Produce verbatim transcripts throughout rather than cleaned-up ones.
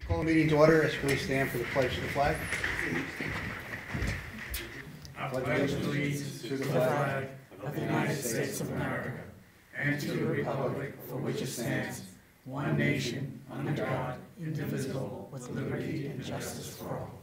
Call the meeting to order as please stand for the pledge to the flag. I pledge allegiance to the flag of the United States of America and to the republic for which it stands, one nation, under God, indivisible, with liberty and justice for all.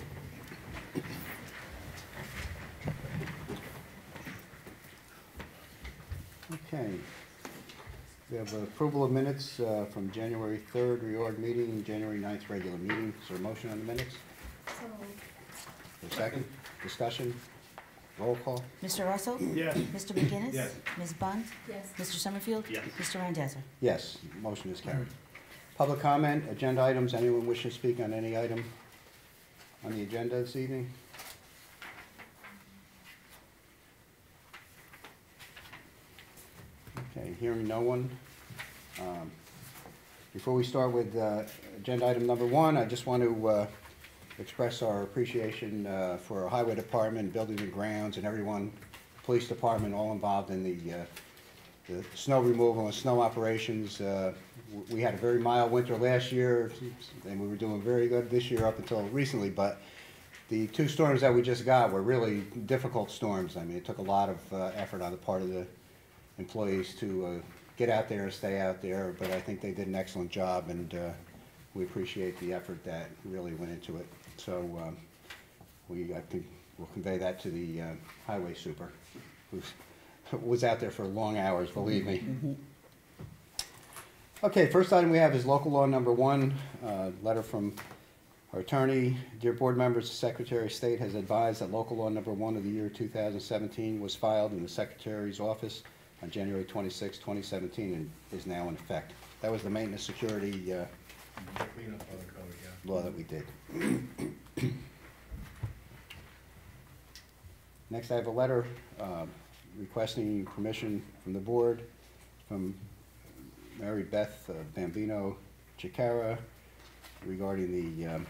Okay. We have approval of minutes uh, from January third reorg meeting, January ninth regular meeting. Is there a motion on the minutes? So moved. A second? Discussion? Roll call? Mister Russell? Yes. Mister McGinnis? Yes. Miz Bunt? Yes. Mister Summerfield? Yes. Mister Randazzo? Yes, motion is carried. Public comment, agenda items. Anyone wish to speak on any item on the agenda this evening? Okay, hearing no one. Um, Before we start with uh, agenda item number one, I just want to uh, express our appreciation uh, for our highway department, building and grounds, and everyone, police department, all involved in the, uh, the snow removal and snow operations. Uh, w- We had a very mild winter last year, and we were doing very good this year up until recently, but the two storms that we just got were really difficult storms. I mean, it took a lot of uh, effort on the part of the employees to uh, get out there and stay out there, but I think they did an excellent job, and uh, we appreciate the effort that really went into it. So um, we, I think, will convey that to the uh, highway super, who was out there for long hours, believe me. Okay, first item we have is local law number one, uh, letter from our attorney. Dear board members, the Secretary of State has advised that local law number one of the year two thousand seventeen was filed in the Secretary's office on January twenty-sixth, twenty seventeen, and is now in effect. That was the maintenance security uh, Cleanup of the code, yeah. law that we did. Next, I have a letter uh, requesting permission from the board from Mary Beth uh, Bambino Chicara regarding the um,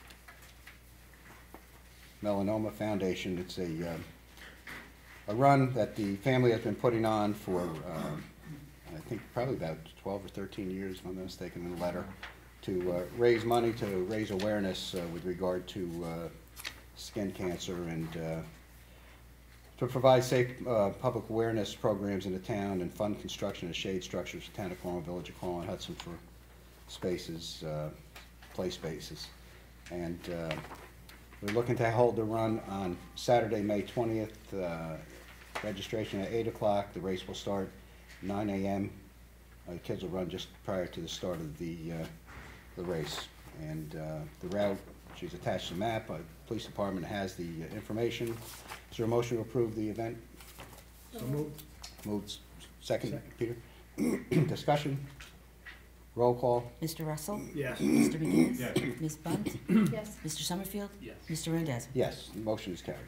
Melanoma Foundation. It's a, uh, a run that the family has been putting on for, um, I think, probably about twelve or thirteen years, if I'm not mistaken, in the letter, to uh, raise money, to raise awareness uh, with regard to uh, skin cancer, and uh, to provide safe uh, public awareness programs in the town and fund construction of shade structures in the town of Cornwall, Village of Cornwall, and Hudson for spaces, uh, play spaces. And uh, we're looking to hold the run on Saturday, May twentieth, uh, registration at eight o'clock. The race will start nine A M Uh, the kids will run just prior to the start of the, uh, the race. And uh, the route, she's attached to the map. Uh, police department has the uh, information. Is there a motion to approve the event? So moved. Moved. Second, Second. Peter? Discussion? Roll call? Mister Russell? Yes. Mister McGinnis? Yes. Miz Bunt? Yes. Mister Summerfield? Yes. Mister Randazzo? Yes, the motion is carried.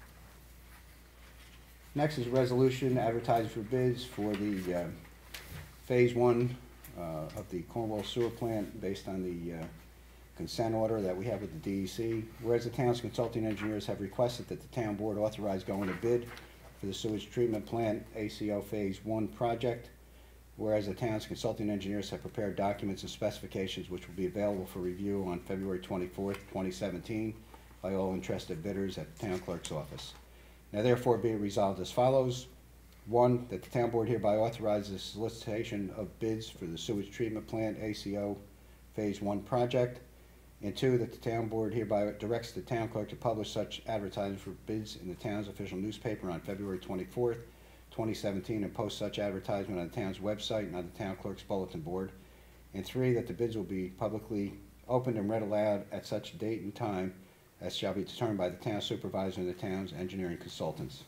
Next is resolution advertising for bids for the uh, phase one uh, of the Cornwall sewer plant based on the uh, consent order that we have with the D E C. Whereas the town's consulting engineers have requested that the town board authorize going to bid for the sewage treatment plant A C O phase one project. Whereas the town's consulting engineers have prepared documents and specifications which will be available for review on February twenty-fourth, twenty seventeen by all interested bidders at the town clerk's office. Now therefore be it resolved as follows. One, that the town board hereby authorizes the solicitation of bids for the sewage treatment plant A C O phase one project. And two, that the town board hereby directs the town clerk to publish such advertising for bids in the town's official newspaper on February twenty-fourth, twenty seventeen, and post such advertisement on the town's website and on the town clerk's bulletin board. And three, that the bids will be publicly opened and read aloud at such date and time as shall be determined by the town supervisor and the town's engineering consultants.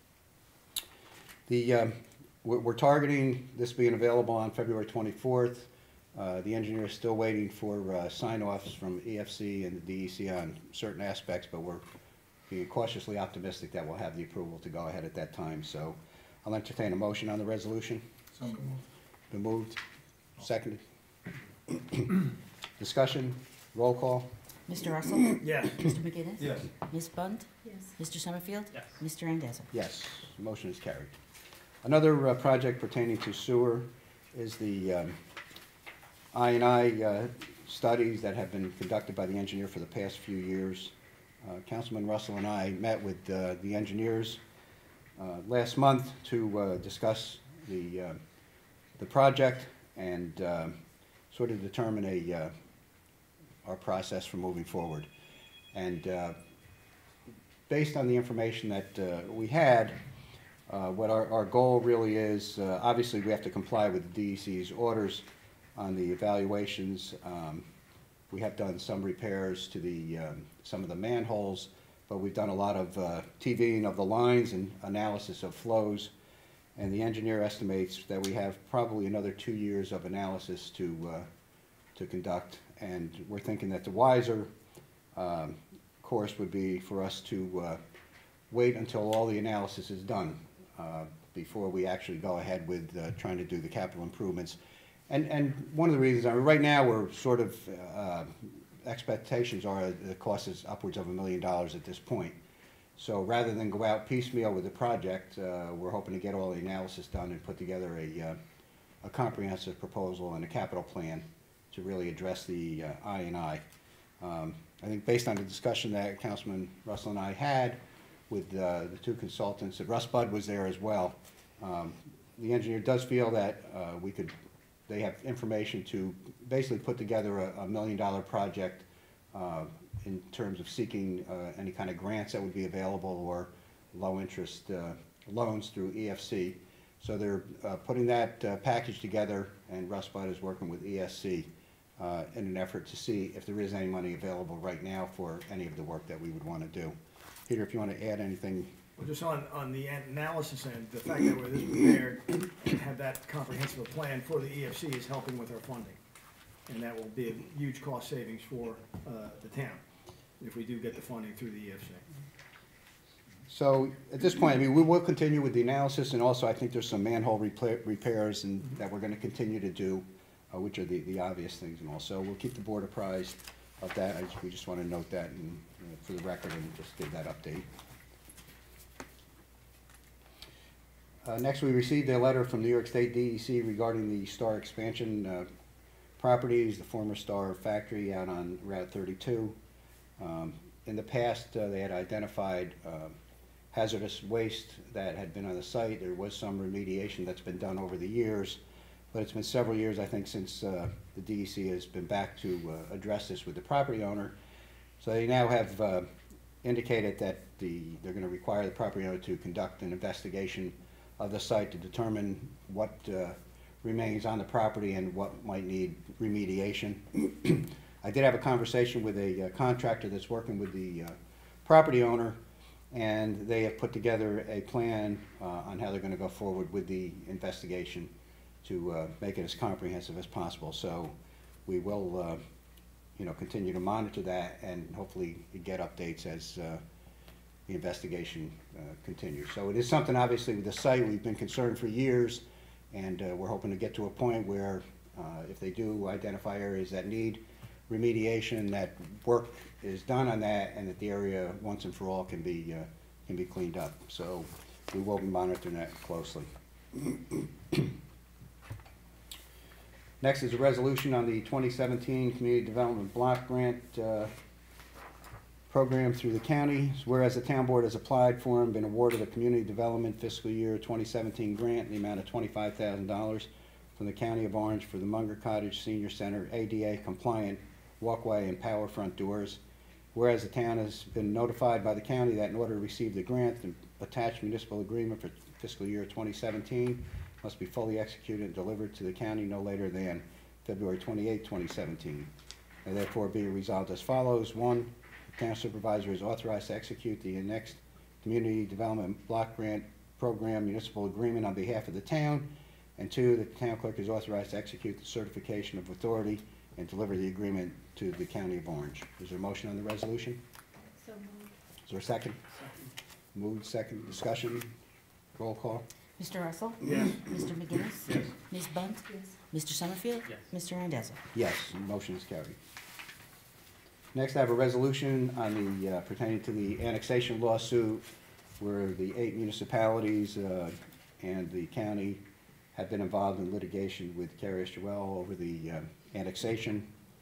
The, um, we're, we're targeting this being available on February twenty-fourth. Uh, the engineer is still waiting for uh, sign-offs from E F C and the D E C on certain aspects, but we're being cautiously optimistic that we'll have the approval to go ahead at that time. So I'll entertain a motion on the resolution. So moved. Been moved, seconded. Discussion, roll call. Mister Russell? Yes. Mister McGinnis? Yes. Miz Bunt? Yes. Mister Summerfield? Yes. Mister Randazzo? Yes, motion is carried. Another uh, project pertaining to sewer is the um, I and I uh, studies that have been conducted by the engineer for the past few years. Uh, Councilman Russell and I met with uh, the engineers uh, last month to uh, discuss the, uh, the project and uh, sort of determine a, uh, our process for moving forward. And uh, based on the information that uh, we had, uh, what our, our goal really is, uh, obviously we have to comply with the D E C's orders on the evaluations. Um, we have done some repairs to the, um, some of the manholes, but we've done a lot of uh, TVing of the lines and analysis of flows. And the engineer estimates that we have probably another two years of analysis to, uh, to conduct. And we're thinking that the wiser um, course would be for us to uh, wait until all the analysis is done uh, before we actually go ahead with uh, trying to do the capital improvements. And, and one of the reasons, I mean, right now we're sort of, uh, expectations are the cost is upwards of a million dollars at this point. So rather than go out piecemeal with the project, uh, we're hoping to get all the analysis done and put together a, uh, a comprehensive proposal and a capital plan to really address the uh, I and I. Um, I think based on the discussion that Councilman Russell and I had with uh, the two consultants, and Russ Budd was there as well, um, the engineer does feel that uh, we could, they have information to basically put together a, a million dollar project uh, in terms of seeking uh, any kind of grants that would be available or low interest uh, loans through E F C. So they're uh, putting that uh, package together, and Russ Budd is working with E S C uh, in an effort to see if there is any money available right now for any of the work that we would want to do. Peter, if you want to add anything. Well, just on, on the analysis end, the fact that we're this prepared and have that comprehensive plan for the E F C is helping with our funding. And that will be a huge cost savings for uh, the town if we do get the funding through the E F C. So at this point, I mean, we will continue with the analysis, and also I think there's some manhole repa repairs and that we're going to continue to do, uh, which are the, the obvious things and all. So we'll keep the board apprised of that. I just, we just want to note that and, uh, for the record and just give that update. Uh, next, we received a letter from New York State D E C regarding the Star expansion uh, properties, the former Star factory out on Route thirty-two. Um, in the past, uh, they had identified uh, hazardous waste that had been on the site. There was some remediation that's been done over the years, but it's been several years, I think, since uh, the D E C has been back to uh, address this with the property owner. So they now have uh, indicated that the, they're going to require the property owner to conduct an investigation of the site to determine what uh, remains on the property and what might need remediation. I did have a conversation with a uh, contractor that's working with the uh, property owner, and they have put together a plan uh, on how they're going to go forward with the investigation to uh, make it as comprehensive as possible. So we will, uh, you know, continue to monitor that and hopefully get updates as uh, the investigation uh, continues. So it is something, obviously, with the site we've been concerned for years, and uh, we're hoping to get to a point where uh, if they do identify areas that need remediation, that work is done on that, and that the area once and for all can be uh, can be cleaned up. So we will be monitoring that closely. Next is a resolution on the twenty seventeen Community Development Block Grant uh, program through the county. Whereas the town board has applied for and been awarded a community development fiscal year twenty seventeen grant in the amount of twenty-five thousand dollars from the County of Orange for the Munger Cottage Senior Center A D A compliant walkway and power front doors. Whereas the town has been notified by the county that in order to receive the grant, the attached municipal agreement for fiscal year twenty seventeen must be fully executed and delivered to the county no later than February twenty-eighth, twenty seventeen. And therefore be resolved as follows. One, the town supervisor is authorized to execute the next Community Development Block Grant Program municipal agreement on behalf of the town. And two, the town clerk is authorized to execute the certification of authority and deliver the agreement to the County of Orange. Is there a motion on the resolution? So moved. Is there a second? Second. Moved, second, discussion, roll call. Mister Russell? Yes. Mister McGinnis? Yes. Miz Bunt? Yes. Mister Summerfield? Yes. Mister Randazzo? Yes, motion is carried. Next, I have a resolution on the, uh, pertaining to the annexation lawsuit where the eight municipalities uh, and the county have been involved in litigation with Carrie Estuel over the uh, annexation.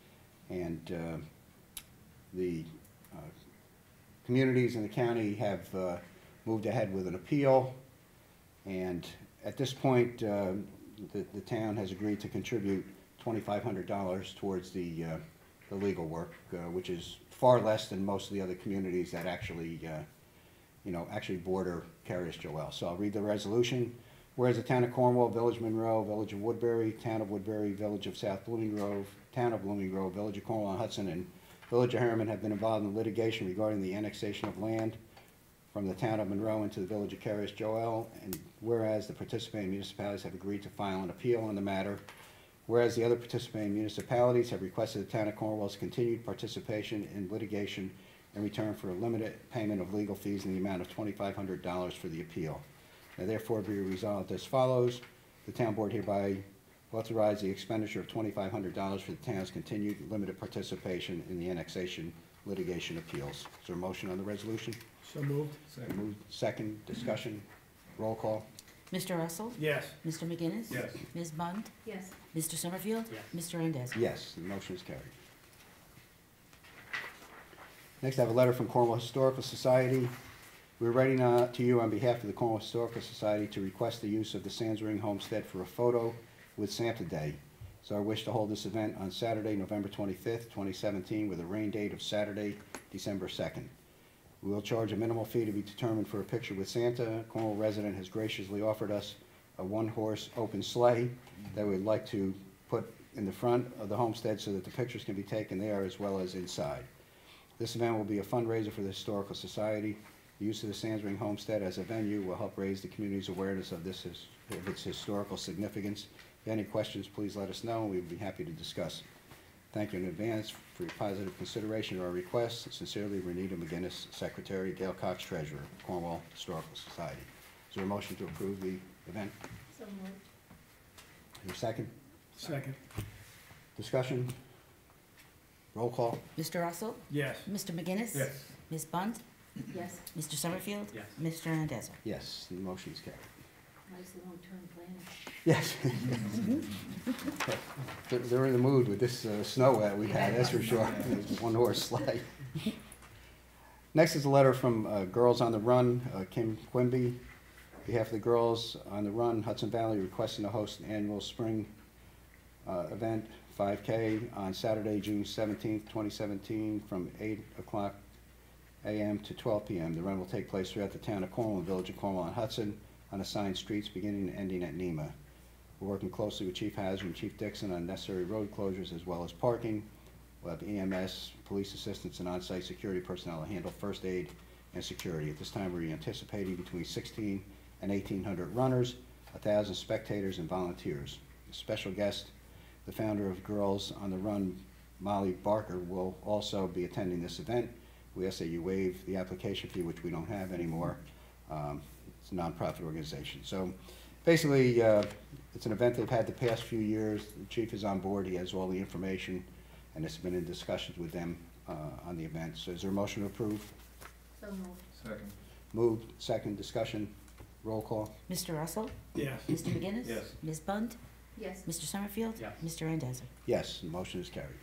And uh, the uh, communities in the county have uh, moved ahead with an appeal. And at this point, uh, the, the town has agreed to contribute twenty-five hundred dollars towards the, uh, the legal work, uh, which is far less than most of the other communities that actually, uh, you know, actually border Carious Joel. So I'll read the resolution. Whereas the town of Cornwall, Village of Monroe, Village of Woodbury, Town of Woodbury, Village of South Blooming Grove, Town of Blooming Grove, Village of Cornwall and Hudson, and Village of Harriman have been involved in litigation regarding the annexation of land from the town of Monroe into the Village of Carious Joel, and whereas the participating municipalities have agreed to file an appeal on the matter, whereas the other participating municipalities have requested the town of Cornwall's continued participation in litigation in return for a limited payment of legal fees in the amount of twenty-five hundred dollars for the appeal. Now therefore be resolved as follows. The town board hereby authorize the expenditure of twenty-five hundred dollars for the town's continued limited participation in the annexation litigation appeals. Is there a motion on the resolution? So moved. Moved. Second, discussion, roll call. Mister Russell? Yes. Mister McGinnis? Yes. Miz Bunt? Yes. Mister Summerfield? Yes. Mister Randazzo? Yes, the motion is carried. Next, I have a letter from Cornwall Historical Society. We're writing uh, to you on behalf of the Cornwall Historical Society to request the use of the Sands Ring Homestead for a photo with Santa Day. So I wish to hold this event on Saturday, November twenty-fifth, twenty seventeen, with a rain date of Saturday, December second. We will charge a minimal fee to be determined for a picture with Santa. A Cornwall resident has graciously offered us a one-horse open sleigh that we'd like to put in the front of the homestead so that the pictures can be taken there as well as inside. This event will be a fundraiser for the Historical Society. The use of the Sands Ring Homestead as a venue will help raise the community's awareness of this his, of its historical significance. If you have any questions, please let us know, and we'd be happy to discuss. Thank you in advance for your positive consideration of our request. Sincerely, Renita McGinnis, Secretary, Gail Cox, Treasurer, Cornwall Historical Society. Is there a motion to approve the event? So moved. Is there a second? Second. Discussion? Roll call? Mister Russell? Yes. Mister McGinnis? Yes. Miz Bunt? Yes. Mister Summerfield? Yes. Mister Randazzo? Yes, the motion is carried. Nice long-term planning. Yes. They're- They're in the mood with this uh, snow that we had, that's for sure. One horse sleigh. Next is a letter from uh, Girls on the Run, uh, Kim Quimby. On behalf of the Girls on the Run, Hudson Valley requesting to host an annual spring uh, event, five K, on Saturday, June seventeenth, twenty seventeen, from eight o'clock A M to twelve P M The run will take place throughout the town of Cornwall and Village of Cornwall on Hudson on assigned streets beginning and ending at Nema. We're working closely with Chief Hazard and Chief Dixon on necessary road closures as well as parking. We'll have E M S, police assistance, and on-site security personnel to handle first aid and security. At this time, we're anticipating between sixteen and eighteen hundred runners, one thousand spectators, and volunteers. A special guest, the founder of Girls on the Run, Molly Barker, will also be attending this event. We ask that you waive the application fee, which we don't have anymore. Um, it's a nonprofit organization. So basically, uh, it's an event they've had the past few years. The chief is on board. He has all the information, and it's been in discussions with them uh, on the event. So is there a motion to approve? So moved. Second. Moved. Second. Discussion. Roll call. Mister Russell? Yes. Mister McGinnis? Yes. Miz Bunt? Yes. Mister Summerfield? Yes. Mister Randazzo? Yes, the motion is carried.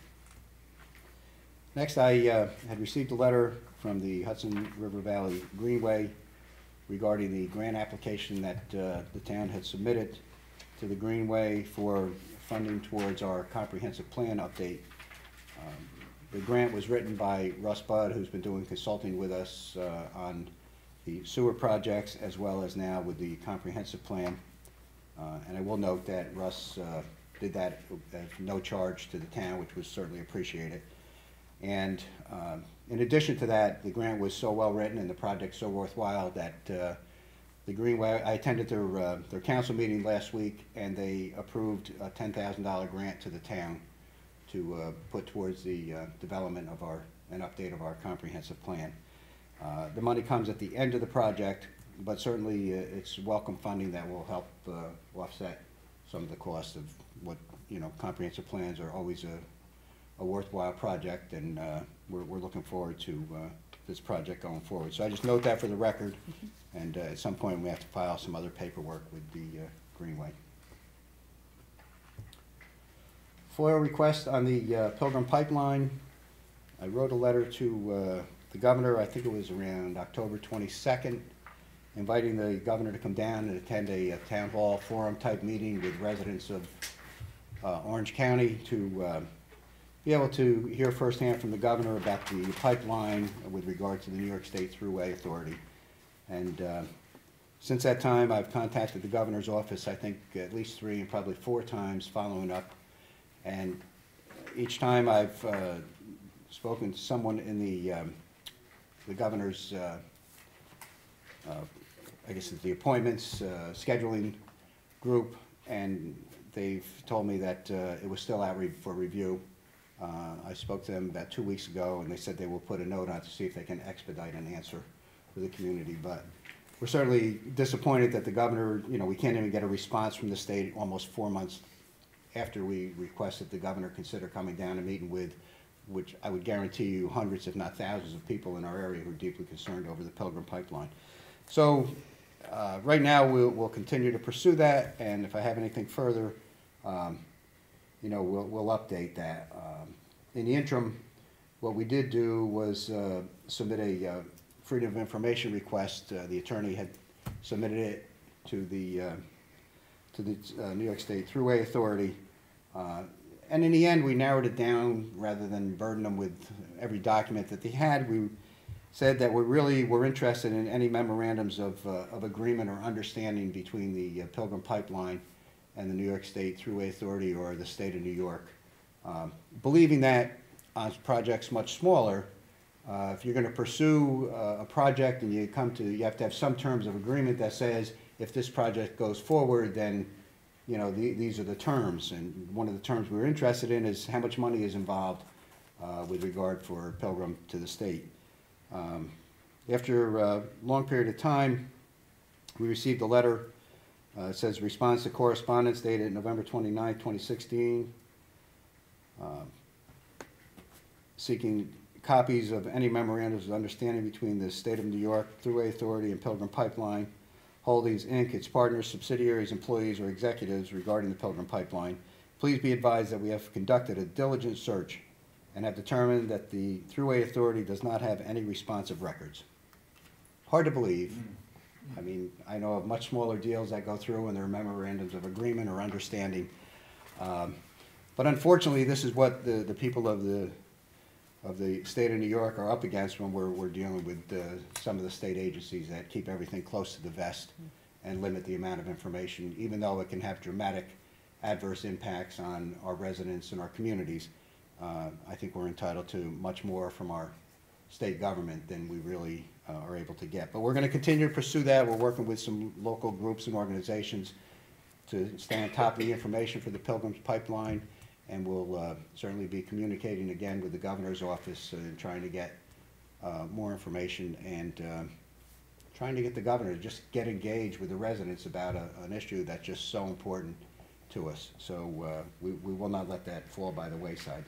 Next, I uh, had received a letter from the Hudson River Valley Greenway regarding the grant application that uh, the town had submitted to the Greenway for funding towards our comprehensive plan update. Um, The grant was written by Russ Budd, who's been doing consulting with us uh, on the sewer projects as well as now with the comprehensive plan. Uh, And I will note that Russ uh, did that at no charge to the town, which was certainly appreciated. And um, in addition to that, the grant was so well-written and the project so worthwhile that uh, the Greenway, I attended their, uh, their council meeting last week, and they approved a ten thousand dollar grant to the town to uh, put towards the uh, development of our, an update of our comprehensive plan. Uh, The money comes at the end of the project, but certainly uh, it's welcome funding that will help uh, offset some of the cost of what, you know, comprehensive plans are always a, a worthwhile project, and uh, we're, we're looking forward to uh, this project going forward. So I just note that for the record, and uh, at some point we have to file some other paperwork with the uh, Greenway. FOIL request on the uh, Pilgrim Pipeline. I wrote a letter to uh, the governor, I think it was around October twenty-second, inviting the governor to come down and attend a, a town hall forum type meeting with residents of uh, Orange County to uh, be able to hear firsthand from the governor about the pipeline with regard to the New York State Thruway Authority. And uh, since that time, I've contacted the governor's office, I think at least three and probably four times following up. And each time I've uh, spoken to someone in the, um, the governor's, uh, uh, I guess it's the appointments, uh, scheduling group, and they've told me that uh, it was still out re for review. Uh, I spoke to them about two weeks ago, and they said they will put a note on to see if they can expedite an answer for the community. But we're certainly disappointed that the governor, you know, we can't even get a response from the state almost four months after we requested the governor consider coming down and meeting with, which I would guarantee you hundreds if not thousands of people in our area who are deeply concerned over the Pilgrim Pipeline. So uh, right now we'll, we'll continue to pursue that, and if I have anything further, um, you know, we'll, we'll update that. Um, in the interim, what we did do was uh, submit a uh, Freedom of Information request. Uh, the attorney had submitted it to the uh, to the uh, New York State Thruway Authority. Uh, and in the end, we narrowed it down rather than burden them with every document that they had. We said that we really were interested in any memorandums of, uh, of agreement or understanding between the uh, Pilgrim Pipeline and the New York State Thruway Authority or the state of New York. Um, believing that on projects much smaller, uh, if you're going to pursue uh, a project and you come to, you have to have some terms of agreement that says if this project goes forward, then you know the, these are the terms. And one of the terms we're interested in is how much money is involved uh, with regard for Pilgrim to the state. Um, after a long period of time, we received a letter. Uh, it says response to correspondence dated November twenty-ninth, twenty sixteen, uh, seeking copies of any memorandums of understanding between the State of New York Thruway Authority and Pilgrim Pipeline Holdings, Incorporated, its partners, subsidiaries, employees, or executives regarding the Pilgrim Pipeline. Please be advised that we have conducted a diligent search and have determined that the Thruway Authority does not have any responsive records. Hard to believe. I mean, I know of much smaller deals that go through and there are memorandums of agreement or understanding. Um, but unfortunately, this is what the, the people of the of the state of New York are up against when we're, we're dealing with uh, some of the state agencies that keep everything close to the vest and limit the amount of information, even though it can have dramatic adverse impacts on our residents and our communities. Uh, I think we're entitled to much more from our state government than we really uh, are able to get. But we're going to continue to pursue that. We're working with some local groups and organizations to stay on top of the information for the Pilgrim's Pipeline, and we'll uh, certainly be communicating again with the governor's office and uh, trying to get uh, more information and uh, trying to get the governor to just get engaged with the residents about a, an issue that's just so important to us. So uh, we, we will not let that fall by the wayside.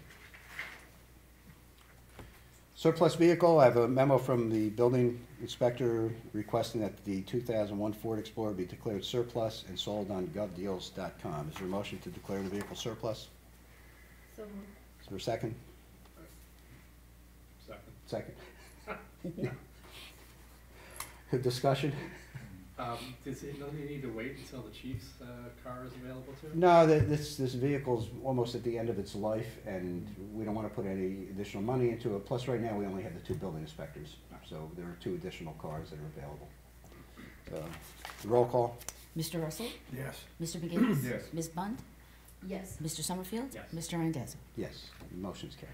Surplus vehicle, I have a memo from the building inspector requesting that the two thousand one Ford Explorer be declared surplus and sold on gov deals dot com. Is there a motion to declare the vehicle surplus? So moved. Is there a second? Second. Second. Discussion? Um, does it, don't you need to wait until the chief's, uh, car is available too? No, th- this, this vehicle's almost at the end of its life, and we don't want to put any additional money into it. Plus, right now, we only have the two building inspectors, so there are two additional cars that are available. So, roll call? Mister Russell? Yes. Mister McGinnis? Yes. Miz Bunt? Yes. Mister Summerfield? Yes. Mister Randazzo? Yes, motion's carried.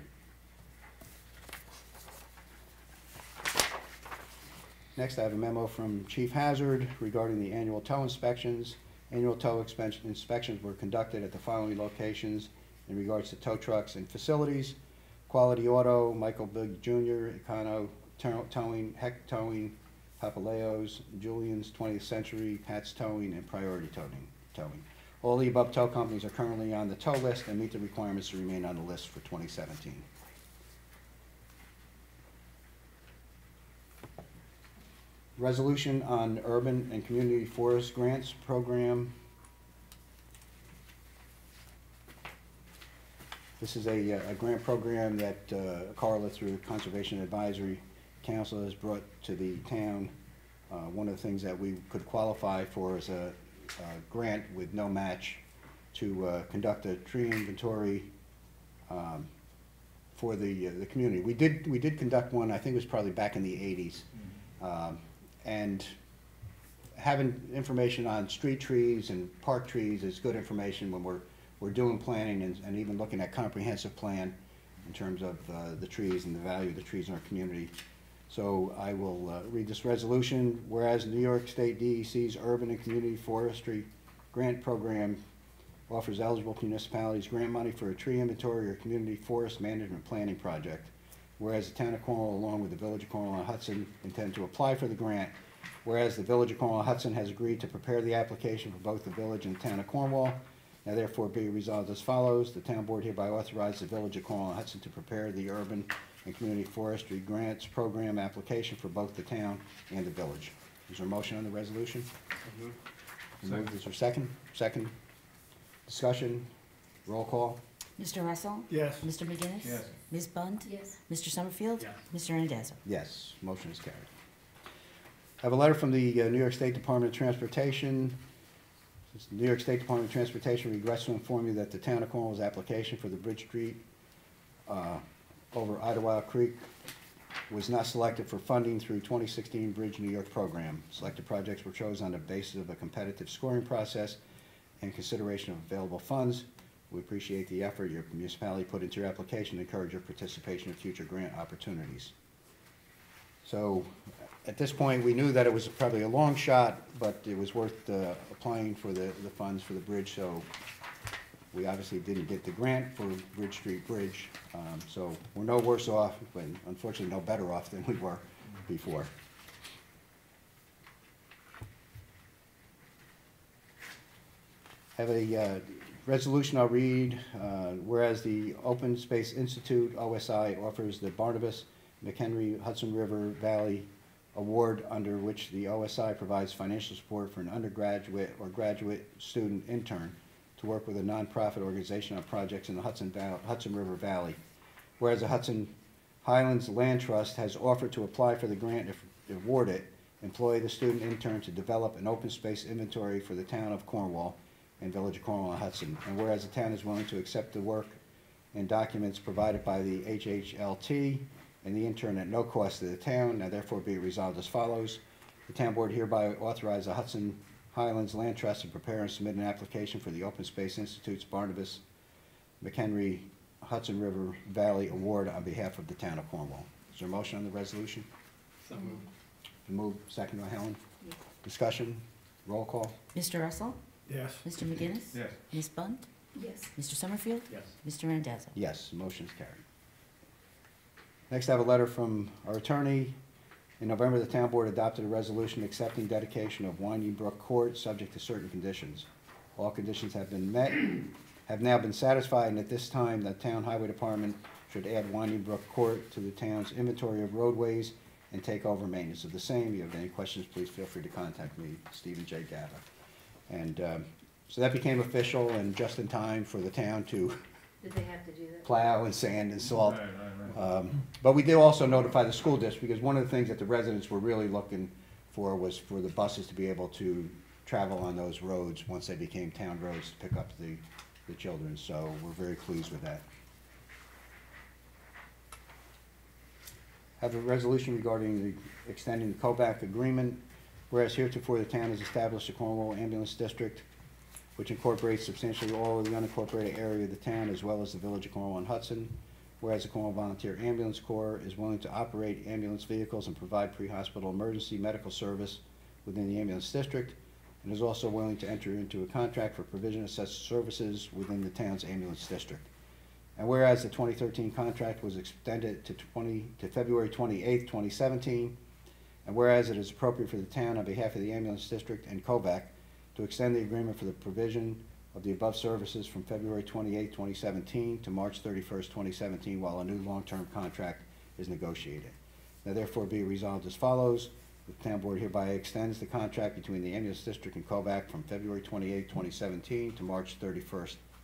Next, I have a memo from Chief Hazard regarding the annual tow inspections. Annual tow expen- inspections were conducted at the following locations in regards to tow trucks and facilities: Quality Auto, Michael Biggs Junior, Econo Tow- Towing, Heck Towing, Papaleos, Julian's twentieth Century, Pat's Towing, and Priority Towing. Towing. All the above tow companies are currently on the tow list and meet the requirements to remain on the list for twenty seventeen. Resolution on urban and community forest grants program. This is a, uh, a grant program that uh, Carla, through Conservation Advisory Council, has brought to the town. Uh, One of the things that we could qualify for is a, a grant with no match to uh, conduct a tree inventory um, for the, uh, the community. We did, we did conduct one, I think it was probably back in the eighties. Um, And having information on street trees and park trees is good information when we're, we're doing planning and, and even looking at comprehensive plan in terms of uh, the trees and the value of the trees in our community. So I will uh, read this resolution. Whereas New York State D E C's Urban and Community Forestry Grant Program offers eligible municipalities grant money for a tree inventory or community forest management planning project. Whereas the town of Cornwall, along with the Village of Cornwall and Hudson, intend to apply for the grant. Whereas the Village of Cornwall and Hudson has agreed to prepare the application for both the village and the town of Cornwall. Now therefore be resolved as follows. The town board hereby authorizes the Village of Cornwall and Hudson to prepare the urban and community forestry grants program application for both the town and the village. Is there a motion on the resolution? Moved. Is there a second? Second. Discussion. Roll call. Mister Russell? Yes. Mister McGinnis? Yes. Miz Bunt? Yes. Mister Summerfield? Yes. Mister Randazzo? Yes, motion is carried. I have a letter from the uh, New York State Department of Transportation. Says, New York State Department of Transportation regrets to inform you that the town of Cornwall's application for the Bridge Street uh, over Idlewild Creek was not selected for funding through twenty sixteen Bridge New York program. Selected projects were chosen on the basis of a competitive scoring process and consideration of available funds. We appreciate the effort your municipality put into your application and encourage your participation in future grant opportunities. So at this point, we knew that it was probably a long shot, but it was worth uh, applying for the, the funds for the bridge. So we obviously didn't get the grant for Bridge Street Bridge. Um, so we're no worse off, but unfortunately no better off than we were before. Have a uh, resolution I'll read. Uh, whereas the Open Space Institute, O S I, offers the Barnabas McHenry Hudson River Valley Award, under which the O S I provides financial support for an undergraduate or graduate student intern to work with a nonprofit organization on projects in the Hudson, Val Hudson River Valley. Whereas the Hudson Highlands Land Trust has offered to apply for the grant if awarded, employ the student intern to develop an open space inventory for the town of Cornwall and Village of Cornwall and Hudson. And whereas the town is willing to accept the work and documents provided by the H H L T and the intern at no cost to the town, now therefore be resolved as follows. The town board hereby authorizes the Hudson Highlands Land Trust to prepare and submit an application for the Open Space Institute's Barnabas McHenry Hudson River Valley Award on behalf of the town of Cornwall. Is there a motion on the resolution? So moved. Been moved, second by Helen. Yes. Discussion, roll call. Mister Russell? Yes. Mister McGinnis? Yes. Miz Bunt? Yes. Mister Summerfield? Yes. Mister Randazzo? Yes, motion is carried. Next, I have a letter from our attorney. In November, the town board adopted a resolution accepting dedication of Winding Brook Court, subject to certain conditions. All conditions have been met, have now been satisfied, and at this time, the town highway department should add Winding Brook Court to the town's inventory of roadways and take over maintenance of the same. If you have any questions, please feel free to contact me, Stephen J. Gava. And um, so that became official and just in time for the town to Did they have to do that? plow and sand and salt. Um, But we did also notify the school district, because one of the things that the residents were really looking for was for the buses to be able to travel on those roads once they became town roads to pick up the, the children. So we're very pleased with that. Have a resolution regarding the extending the COVAC agreement. Whereas heretofore the town has established a Cornwall Ambulance District, which incorporates substantially all of the unincorporated area of the town, as well as the Village of Cornwall and Hudson. Whereas the Cornwall Volunteer Ambulance Corps is willing to operate ambulance vehicles and provide pre-hospital emergency medical service within the ambulance district, and is also willing to enter into a contract for provision of such services within the town's ambulance district. And whereas the twenty thirteen contract was extended to twenty to February twenty-eighth, twenty seventeen, and whereas it is appropriate for the town on behalf of the ambulance district and COVAC to extend the agreement for the provision of the above services from February twenty-eighth, twenty seventeen to March thirty-first, twenty seventeen, while a new long-term contract is negotiated. Now therefore be resolved as follows. The town board hereby extends the contract between the ambulance district and COVAC from February twenty-eighth, twenty seventeen to March thirty-first,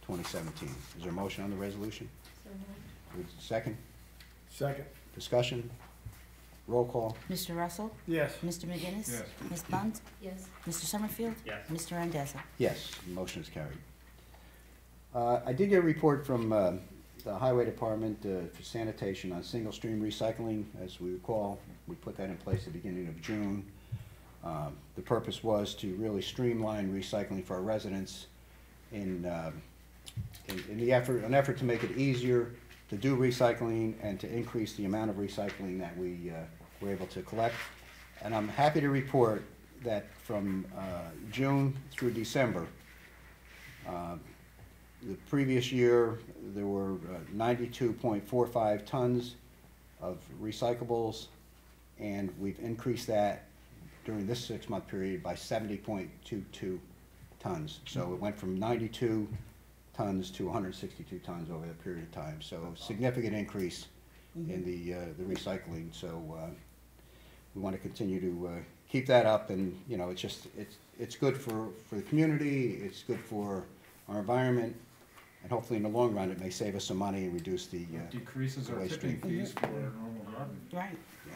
twenty seventeen. Is there a motion on the resolution? So moved. With second? Second. Discussion? Roll call? Mister Russell? Yes. Mister McGinnis? Yes. Miz Bunt? Yes. Mister Summerfield? Yes. Mister Randazzo? Yes, the motion is carried. Uh, I did get a report from uh, the Highway Department uh, for sanitation on single stream recycling. As we recall, we put that in place at the beginning of June. Um, The purpose was to really streamline recycling for our residents in, uh, in in the effort, an effort to make it easier to do recycling and to increase the amount of recycling that we uh, were able to collect. And I'm happy to report that from uh, June through December, uh, the previous year, there were uh, ninety-two point four five tons of recyclables, and we've increased that during this six-month period by seventy point two two tons. So it went from ninety-two tons to one hundred sixty-two tons over that period of time. So significant increase in the, uh, the recycling. So uh, we want to continue to uh, keep that up, and, you know, it's just, it's, it's good for, for the community, it's good for our environment, and hopefully in the long run, it may save us some money and reduce the, uh, Decreases our waste tipping stream. fees for normal garbage. Right.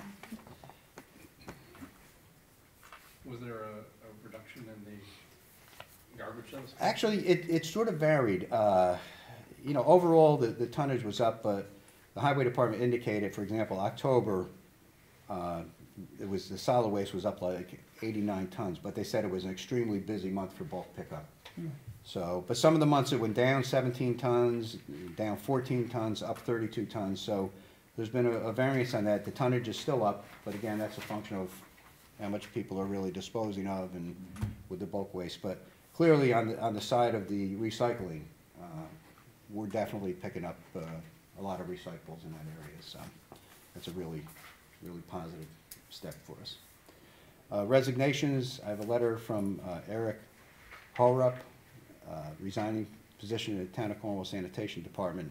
Was there a, a reduction in the garbage that was? Actually, it, it sort of varied. Uh, You know, overall, the, the tonnage was up, but the highway department indicated, for example, October, uh, it was, the solid waste was up like eighty-nine tons, but they said it was an extremely busy month for bulk pickup. So, but some of the months it went down seventeen tons, down fourteen tons, up thirty-two tons, so there's been a, a variance on that. The tonnage is still up, but again, that's a function of how much people are really disposing of and with the bulk waste. But clearly, on the, on the side of the recycling, uh, we're definitely picking up uh, a lot of recyclables in that area, so that's a really, really positive step for us. Uh, Resignations, I have a letter from uh, Eric Horup, uh, resigning position in the Town of Cornwall Sanitation Department.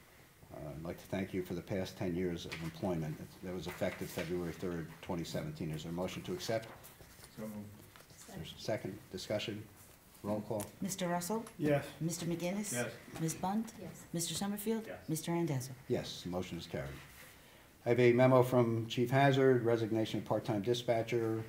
Uh, I'd like to thank you for the past ten years of employment. That's- That was effective February third, twenty seventeen. Is there a motion to accept? So moved. There's a second, discussion, roll call? Mister Russell? Yes. Mister McGinnis? Yes. Miz Bunt? Yes. Mister Summerfield? Yes. Mister Randazzo? Yes, the motion is carried. I have a memo from Chief Hazard, resignation of part-time dispatcher.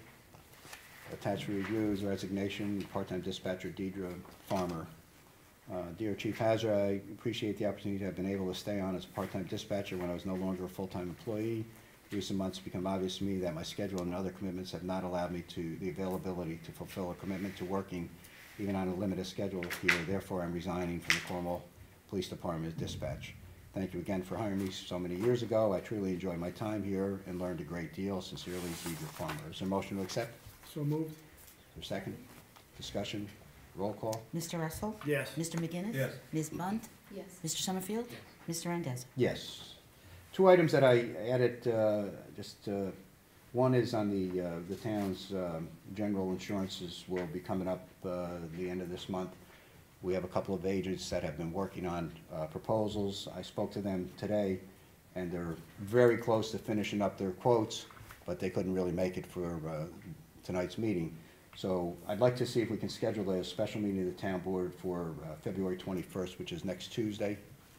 Attached for review is resignation, part-time dispatcher Deidre Farmer. Uh, Dear Chief Hazard, I appreciate the opportunity to have been able to stay on as a part-time dispatcher when I was no longer a full-time employee. Recent months have become obvious to me that my schedule and other commitments have not allowed me to the availability to fulfill a commitment to working even on a limited schedule here. Therefore, I'm resigning from the Cornwall Police Department as dispatch. Thank you again for hiring me so many years ago. I truly enjoyed my time here and learned a great deal. Sincerely, Deidre Farmer. Is there a motion to accept? So moved. Is there a second? Discussion? Roll call? Mister Russell? Yes. Mister McGinnis? Yes. Miz Bunt? Yes. Mister Summerfield? Yes. Mister Randazzo? Yes. Two items that I added, uh, just, uh, one is on the, uh, the town's um, general insurances will be coming up uh, the end of this month. We have a couple of agents that have been working on uh, proposals. I spoke to them today, and they're very close to finishing up their quotes, but they couldn't really make it for uh, tonight's meeting. So I'd like to see if we can schedule a special meeting of the town board for uh, February twenty-first, which is next Tuesday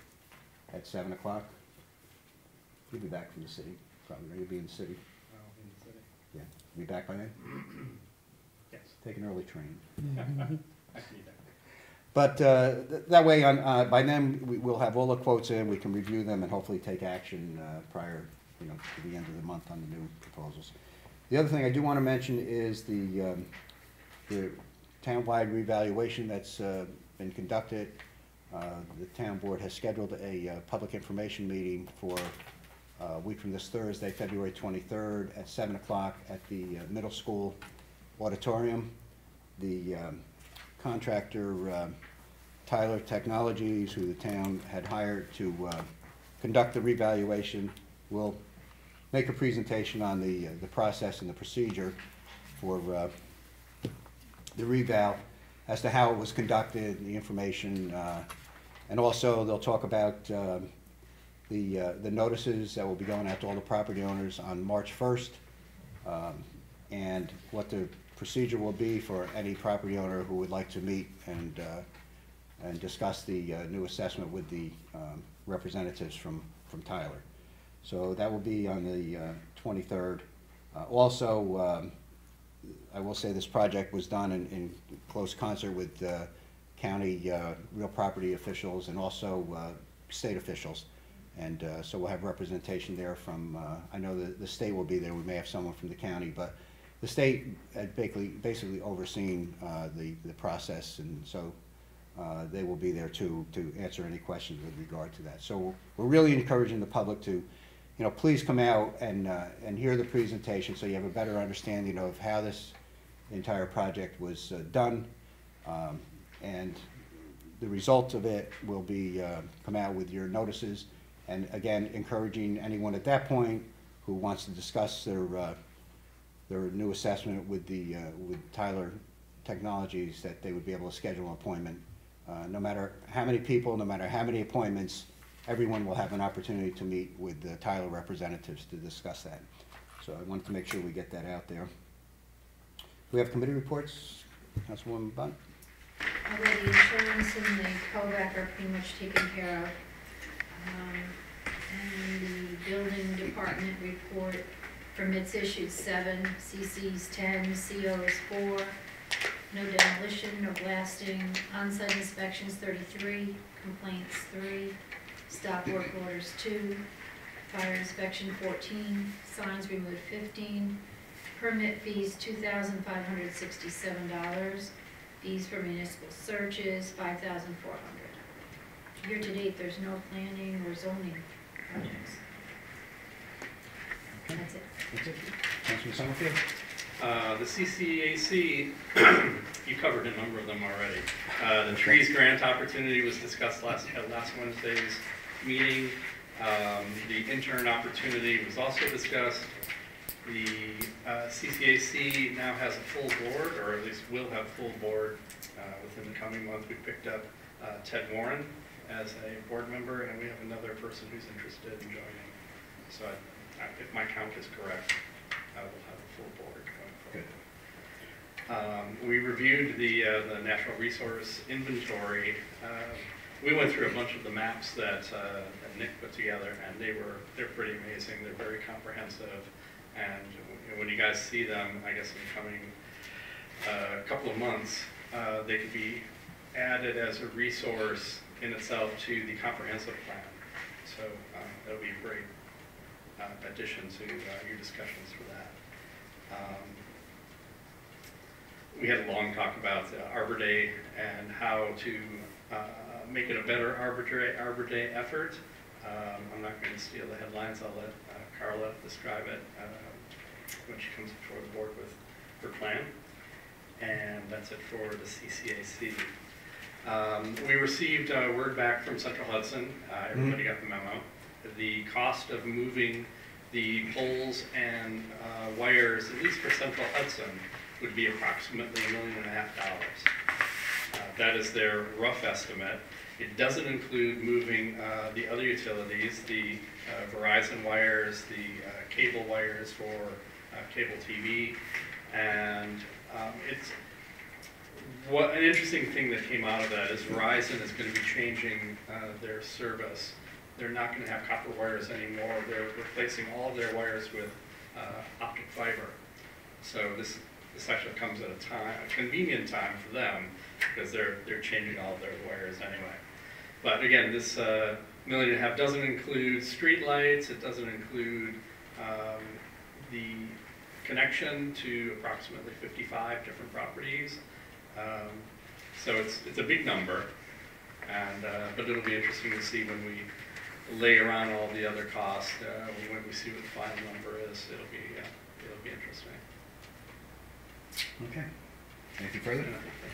at seven o'clock. You'll be back from the city, probably, right? You'll be in the city. Well, in the city. Yeah, be back by then? Yes. Take an early train. I can do that. But uh, th- that way, on, uh, by then, we- we'll have all the quotes in, we can review them and hopefully take action uh, prior, you know, to the end of the month on the new proposals. The other thing I do want to mention is the, um, the townwide revaluation that's uh, been conducted. Uh, The town board has scheduled a uh, public information meeting for uh, a week from this Thursday, February twenty-third, at seven o'clock at the uh, middle school auditorium. The um, contractor, um, Tyler Technologies, who the town had hired to uh, conduct the revaluation, will make a presentation on the, uh, the process and the procedure for uh, the reval as to how it was conducted, the information, uh, and also they'll talk about um, the, uh, the notices that will be going out to all the property owners on March first, um, and what the procedure will be for any property owner who would like to meet and, uh, and discuss the uh, new assessment with the um, representatives from, from Tyler. So that will be on the uh, twenty-third. Uh, Also, um, I will say this project was done in, in close concert with uh, county uh, real property officials and also uh, state officials. And uh, so we'll have representation there from, uh, I know the, the state will be there, we may have someone from the county, but the state had basically, basically overseen uh, the, the process, and so uh, they will be there too, to answer any questions with regard to that. So we're really encouraging the public to, you know, please come out and, uh, and hear the presentation so you have a better understanding of how this entire project was uh, done. Um, and the result of it will be, uh, come out with your notices. And again, encouraging anyone at that point who wants to discuss their, uh, their new assessment with the, uh, with Tyler Technologies, that they would be able to schedule an appointment. Uh, no matter how many people, no matter how many appointments, everyone will have an opportunity to meet with the Tyler representatives to discuss that. So I wanted to make sure we get that out there. We have committee reports. Councilwoman Bunt? Although the insurance and the C O V A C are pretty much taken care of. Um, and the building department report, permits issued seven, C Cs ten, C Os four, no demolition, no blasting, on-site inspections thirty-three, complaints three, stop work orders two, fire inspection fourteen, signs removed fifteen, permit fees two thousand five hundred sixty-seven dollars, fees for municipal searches five thousand four hundred dollars. Year-to-date, there's no planning or zoning projects. That's it. That's it. Councilman Summerfield? Uh, the C C A C, you covered a number of them already. Uh, the trees grant opportunity was discussed last, at last Wednesday's meeting. Um, the intern opportunity was also discussed. The uh, C C A C now has a full board, or at least will have full board uh, within the coming month. We picked up uh, Ted Warren as a board member, and we have another person who's interested in joining. So I, I, if my count is correct, I will have a full board going forward. Um, we reviewed the, uh, the natural resource inventory. Uh, we went through a bunch of the maps that, uh, that Nick put together, and they were, they're pretty amazing. They're very comprehensive. And when you guys see them, I guess in the coming uh, couple of months, uh, they could be added as a resource in itself to the comprehensive plan. So um, that'll be a great uh, addition to uh, your discussions for that. Um, we had a long talk about uh, Arbor Day and how to uh, make it a better Arbor Day, Arbor Day effort. Um, I'm not going to steal the headlines. I'll let uh, Carla describe it uh, when she comes before the board with her plan. And that's it for the C C A C. Um, we received a word back from Central Hudson. Uh, everybody got the memo. The cost of moving the poles and uh, wires, at least for Central Hudson, would be approximately a million and a half dollars. Uh, that is their rough estimate. It doesn't include moving uh, the other utilities, the uh, Verizon wires, the uh, cable wires for uh, cable T V, and um, it's what an interesting thing that came out of that is Verizon is going to be changing uh, their service. They're not going to have copper wires anymore. They're replacing all of their wires with uh, optic fiber. So this this actually comes at a time, a convenient time for them, because they're they're changing all of their wires anyway. But again, this uh, million and a half doesn't include street lights. It doesn't include um, the connection to approximately fifty-five different properties. Um, so it's it's a big number, and uh, but it'll be interesting to see when we layer on all the other costs. Uh, when we see what the final number is, it'll be uh, it'll be interesting. Okay. Anything further?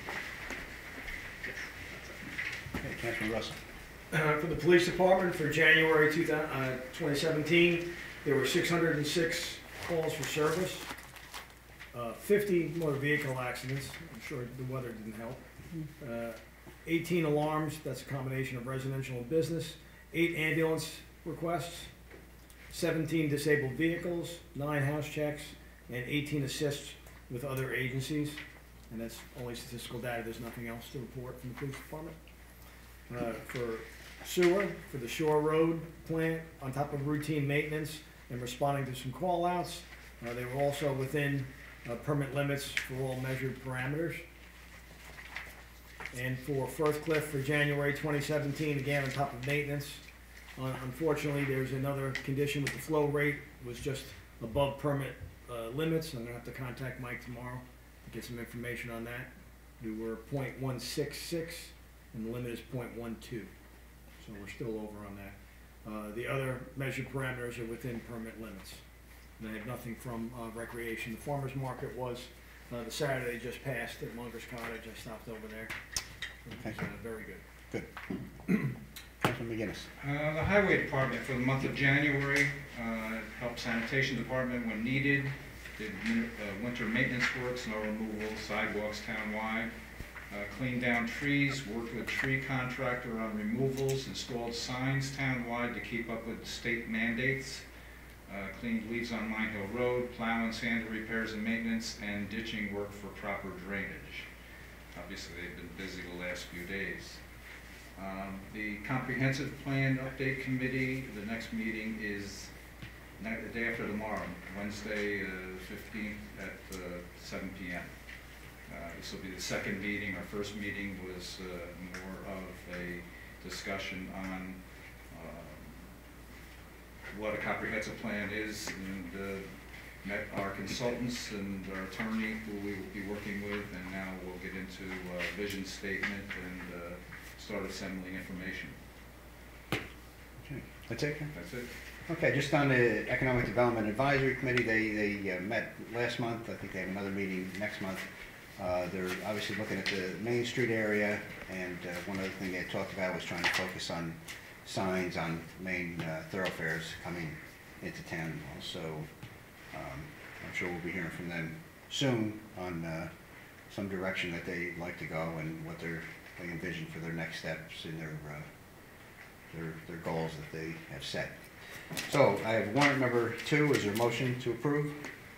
Yes, that's it. Okay, Councilman Russell. Uh, For the police department, for January two thousand, uh, twenty seventeen, there were six hundred six calls for service, uh, fifty motor vehicle accidents, I'm sure the weather didn't help, uh, eighteen alarms, that's a combination of residential and business, eight ambulance requests, seventeen disabled vehicles, nine house checks, and eighteen assists with other agencies. And that's only statistical data, there's nothing else to report from the police department. uh, for sewer, for the Shore Road plant, on top of routine maintenance and responding to some call-outs. Uh, They were also within uh, permit limits for all measured parameters. And for Firth Cliff for January twenty seventeen, again, on top of maintenance. Uh, Unfortunately, there's another condition with the flow rate, was just above permit uh, limits. I'm gonna have to contact Mike tomorrow to get some information on that. We were point one six six, and the limit is point one two, so we're still over on that. Uh, The other measured parameters are within permit limits. And I have nothing from uh, recreation. The farmer's market was uh, the Saturday just passed at Munger's Cottage. I stopped over there. It was, uh, very good. Good. Councilman McGinnis. Uh, the Highway Department for the month of January, uh, helped Sanitation Department when needed, did min- uh, winter maintenance work, snow removal, sidewalks townwide, uh, cleaned down trees, worked with tree contractor on removals, installed signs townwide to keep up with state mandates, uh, cleaned weeds on Mine Hill Road, plowing, sander repairs and maintenance, and ditching work for proper drainage. Obviously, they've been busy the last few days. Um, the Comprehensive Plan Update Committee, the next meeting is ne- the day after tomorrow, Wednesday, uh, fifteenth at uh, seven P M Uh, this will be the second meeting. Our first meeting was uh, more of a discussion on um, what a comprehensive plan is, and uh, met our consultants and our attorney who we will be working with, and now we'll get into uh, vision statement and uh, start assembling information. Okay. That's it, Ken? That's it. Okay, just on the Economic Development Advisory Committee, they, they uh, met last month. I think they have another meeting next month. Uh, They're obviously looking at the Main Street area, and uh, one other thing they talked about was trying to focus on signs on main uh, thoroughfares coming into town. Also, um, I'm sure we'll be hearing from them soon on uh, some direction that they'd like to go and what they're, they envision for their next steps in their, uh, their, their goals that they have set. So I have warrant number two. Is there a motion to approve?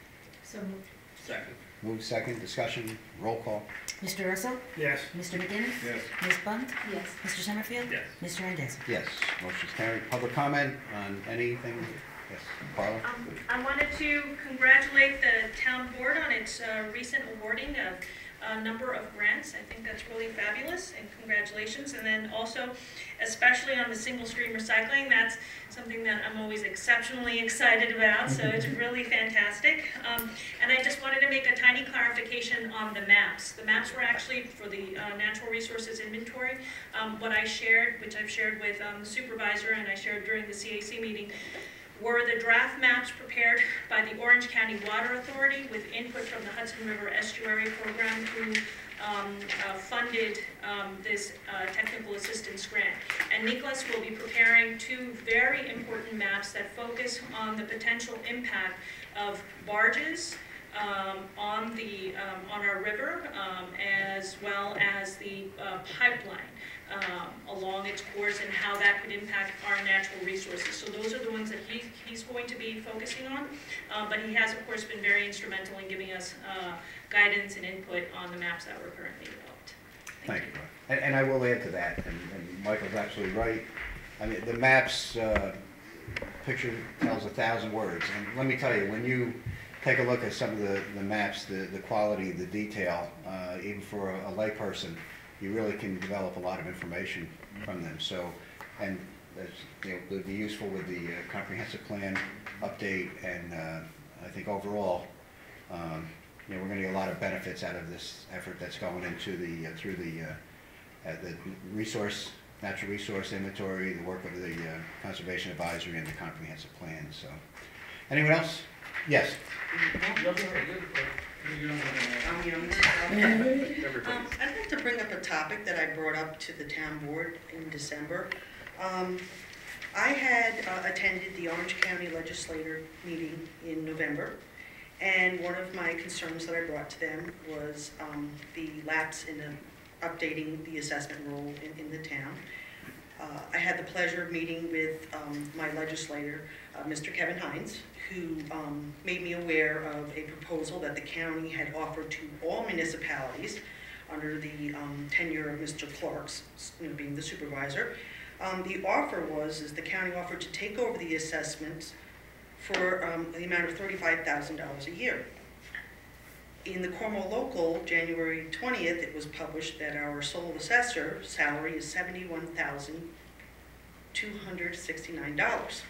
So moved. Second. Move second, discussion, roll call. Mister Urso? Yes. Mister McGinnis? Yes. Miz Bunt? Yes. Mister Summerfield? Yes. Mister Randazzo? Yes, motion's carried. Public comment on anything? Yes, Carla? Um, I wanted to congratulate the town board on its uh, recent awarding of a number of grants. I think that's really fabulous, and congratulations. And then also, especially on the single stream recycling, that's something that I'm always exceptionally excited about, so it's really fantastic. Um, and I just wanted to make a tiny clarification on the maps. The maps were actually for the uh, natural resources inventory. Um, what I shared, which I've shared with um, the supervisor and I shared during the C A C meeting, were the draft maps prepared by the Orange County Water Authority with input from the Hudson River Estuary Program, who um, uh, funded um, this uh, technical assistance grant. And Nicholas will be preparing two very important maps that focus on the potential impact of barges um, on the um, on our river, um, as well as the uh, pipeline Um, along its course and how that could impact our natural resources. So those are the ones that he, he's going to be focusing on, uh, but he has of course been very instrumental in giving us uh, guidance and input on the maps that were currently developed. Thank you. And, and I will add to that, and, and Michael's absolutely right. I mean, the maps, uh, picture tells a thousand words, and let me tell you, when you take a look at some of the, the maps, the, the quality, the detail, uh, even for a, a layperson, you really can develop a lot of information from them. So, and that's, you know, it would be useful with the uh, comprehensive plan update, and uh, I think overall, um, you know, we're going to get a lot of benefits out of this effort that's going into the uh, through the uh, uh, the resource, natural resource inventory, the work of the uh, conservation advisory, and the comprehensive plan. So, anyone else? Yes. I'm young. Um, I'd like to bring up a topic that I brought up to the town board in December. Um, I had uh, attended the Orange County Legislature meeting in November, and one of my concerns that I brought to them was um, the lapse in the, updating the assessment rule in, in the town. Uh, I had the pleasure of meeting with um, my legislator, uh, Mister Kevin Hines, who um, made me aware of a proposal that the county had offered to all municipalities under the um, tenure of Mister Clark's, you know, being the supervisor. Um, the offer was, is the county offered to take over the assessments for um, the amount of thirty-five thousand dollars a year. In the Cornwall Local, January twentieth, it was published that our sole assessor salary is seventy-one thousand two hundred sixty-nine dollars.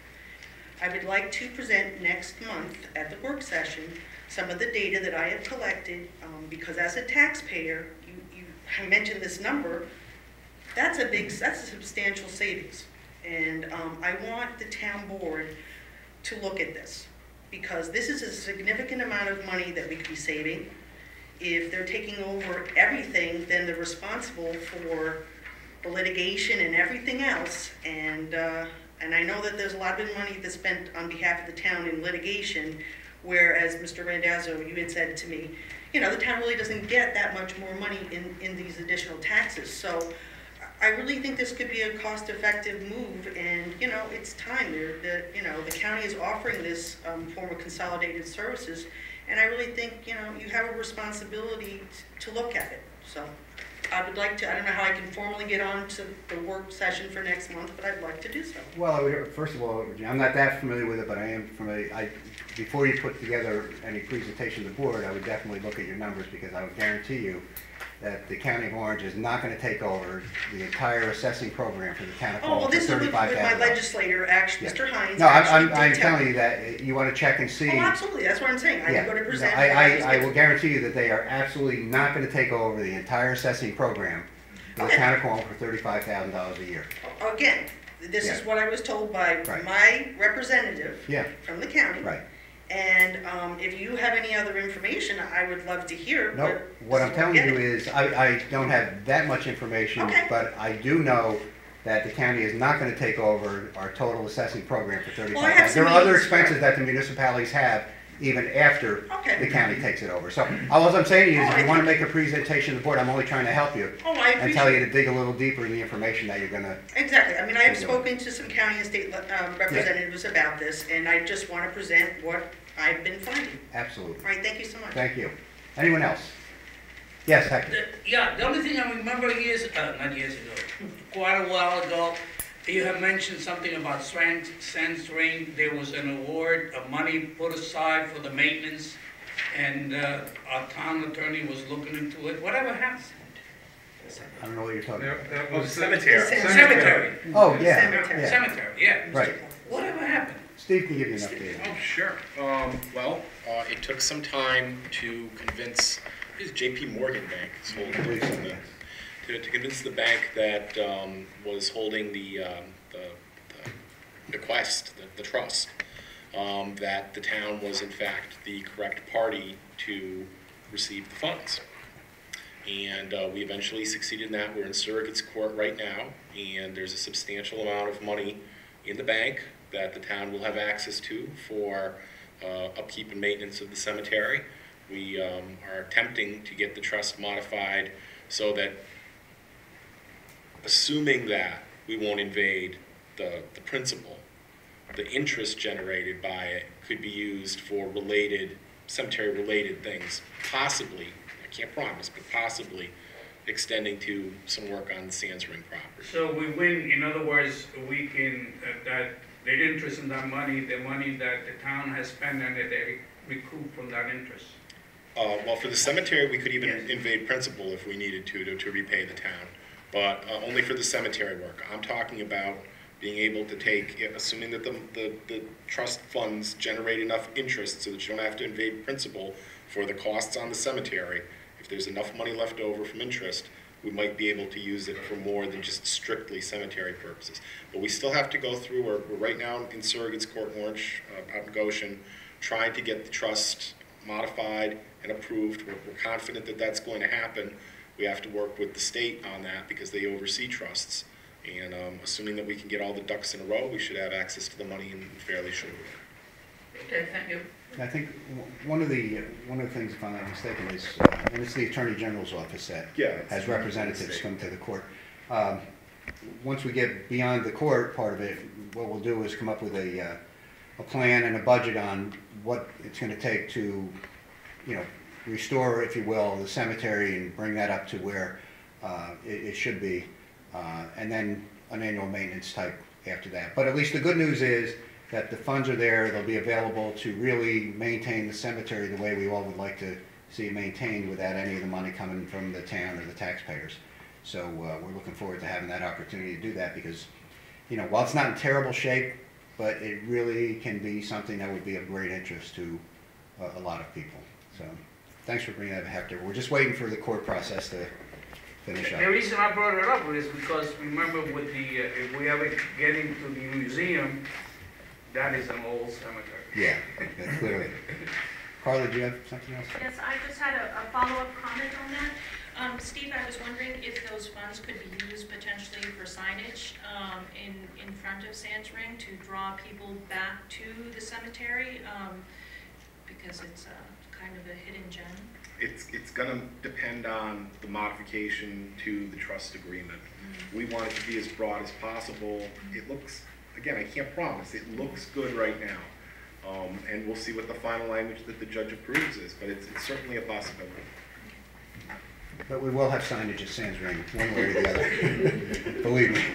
I would like to present next month at the work session some of the data that I have collected, um, because as a taxpayer, you, you I mentioned this number, that's a big, that's a substantial savings. And um, I want the town board to look at this, because this is a significant amount of money that we could be saving. If they're taking over everything, then they're responsible for the litigation and everything else. And uh, and I know that there's a lot of money that's spent on behalf of the town in litigation, whereas Mister Randazzo, you had said to me, you know, the town really doesn't get that much more money in, in these additional taxes. So I really think this could be a cost-effective move, and, you know, it's time. They're, the, you know, the county is offering this um, form of consolidated services, and I really think, you know, you have a responsibility to look at it. So I would like to, I don't know how I can formally get on to the work session for next month, but I'd like to do so. Well, I would, first of all, I'm not that familiar with it, but I am familiar. I, before you put together any presentation to the board, I would definitely look at your numbers, because I would guarantee you that the County of Orange is not going to take over the entire assessing program for the town of Oh, Cornwall well, for this is with, with thirty-five thousand dollars. my legislator, actually, Yeah. Mister Hines. No, I'm, actually I'm, did I'm tell telling me. you that you want to check and see. Oh, absolutely, that's what I'm saying. I'm Yeah. going to No, present. I, what I, was I will given. guarantee you that they are absolutely not going to take over the entire assessing program for the Okay. town of Cornwall for thirty-five thousand dollars a year. Again, this is Yeah. what I was told by Right. my representative Yeah, from the county. right. And um, if you have any other information, I would love to hear. No, but what this I'm is telling we're you getting. is, I, I don't have that much information, Okay. but I do know that the county is not going to take over our total assessing program for thirty-five thousand dollars. have There some are other needs, expenses right. that the municipalities have even after Okay. the county takes it over. So all I'm saying to you is, Oh, if I you want to think- make a presentation to the board, I'm only trying to help you Oh, I and tell appreciate you it. to dig a little deeper in the information that you're going to. Exactly. I mean, I have Yeah. spoken to some county and state um, representatives about this, and I just want to present what I've been finding. Absolutely. All right, thank you so much. Thank you. Anyone else? Yes, Hector. The- Yeah, the only thing I remember years, uh, not years ago, quite a while ago, you have mentioned something about Sand, Sand Spring. There was an award of money put aside for the maintenance, and uh, our town attorney was looking into it. Whatever happened? I don't know what you're talking about. That, that Oh, was cemetery. Cemetery. Oh, yeah, Cemetery. yeah. Cemetery, yeah. Right. Whatever happened? Steve can give you an update. Oh, sure. Um, well, uh, it took some time to convince, is J P Morgan Bank is holding I believe so, the- yes. to, to convince the bank that um, was holding the, um, the, the bequest, the, the trust, um, that the town was in fact the correct party to receive the funds. And uh, we eventually succeeded in that. We're in surrogate's court right now, and there's a substantial amount of money in the bank that the town will have access to for uh, upkeep and maintenance of the cemetery. We um, are attempting to get the trust modified so that, assuming that we won't invade the, the principal, the interest generated by it could be used for related, cemetery-related things, possibly, I can't promise, but possibly extending to some work on the Sands Ring property. So we win, in other words, we can, uh, that the interest in that money, the money that the town has spent, and that they recoup from that interest. Uh, well, for the cemetery, we could even Yes. invade principal if we needed to, to, to repay the town, but uh, only for the cemetery work. I'm talking about being able to take, assuming that the, the, the trust funds generate enough interest so that you don't have to invade principal for the costs on the cemetery. If there's enough money left over from interest, we might be able to use it for more than just strictly cemetery purposes. But we still have to go through, we're, we're right now in surrogate's court in Orange, uh, out in Goshen, trying to get the trust modified and approved. We're, we're confident that that's going to happen. We have to work with the state on that because they oversee trusts. And um, assuming that we can get all the ducks in a row, we should have access to the money in fairly short order. Okay, thank you. I think w- one of the, one of the things, if I'm not mistaken, is, uh, and it's the Attorney General's office that Yeah, it's- has representatives come to the court. Um, Once we get beyond the court part of it, what we'll do is come up with a, uh, a plan and a budget on what it's gonna take to, you know, restore, if you will, the cemetery and bring that up to where uh, it, it should be, uh, and then an annual maintenance type after that. But at least the good news is that the funds are there, they'll be available to really maintain the cemetery the way we all would like to see it maintained without any of the money coming from the town or the taxpayers. So uh, we're looking forward to having that opportunity to do that because, you know, while it's not in terrible shape, but it really can be something that would be of great interest to uh, a lot of people. So thanks for bringing that up, Hector. We're just waiting for the court process to finish up. The reason I brought it up is because remember with the, uh, if we ever get into the museum, that is an old cemetery. Yeah, yeah, clearly. Carla, do you have something else? Yes, I just had a, a follow-up comment on that. Um, Steve, I was wondering if those funds could be used potentially for signage um, in, in front of Sands Ring to draw people back to the cemetery, um, because it's a, kind of a hidden gem. It's, it's gonna depend on the modification to the trust agreement. Mm-hmm. We want it to be as broad as possible. Mm-hmm. It looks, again, I can't promise, it looks good right now. Um, and we'll see what the final language that the judge approves is, but it's, it's certainly a possibility. But we will have signage at Sands Ring, one way or the other. Believe me.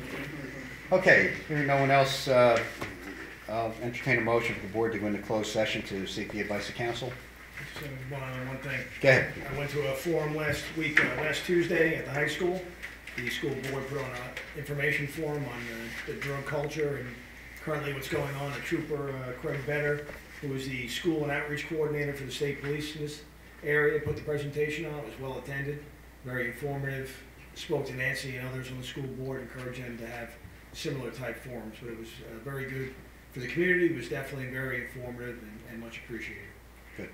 Okay, hearing no one else, uh, I'll entertain a motion for the board to go into closed session to seek the advice of counsel. Just uh, one other one thing. Go ahead. I went to a forum last week, uh, last Tuesday at the high school. The school board put on an information forum on uh, the drug culture and currently what's going on. A trooper, uh, Craig Benner, who is the school and outreach coordinator for the state police in this area, put the presentation on. It was well attended, very informative. Spoke to Nancy and others on the school board, encouraged them to have similar type forums. But it was uh, very good for the community. It was definitely very informative and, and much appreciated. Good.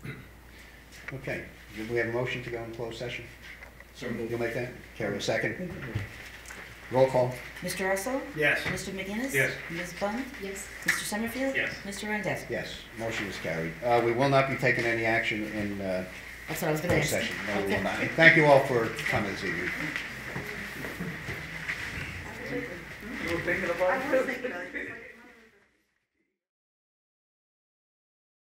Okay, do we have a motion to go in closed session? So You'll make that? Carry a second. Roll call. Mister Russell? Yes. Mister McGinnis? Yes. Miz Bunt? Yes. Mister Summerfield? Yes. Mister Randazzo? Yes, motion is carried. Uh, we will not be taking any action in uh, That's what I was gonna closed ask. session. No, we will Okay. not. And thank you all for coming this evening. You were thinking about it? I was thinking about it.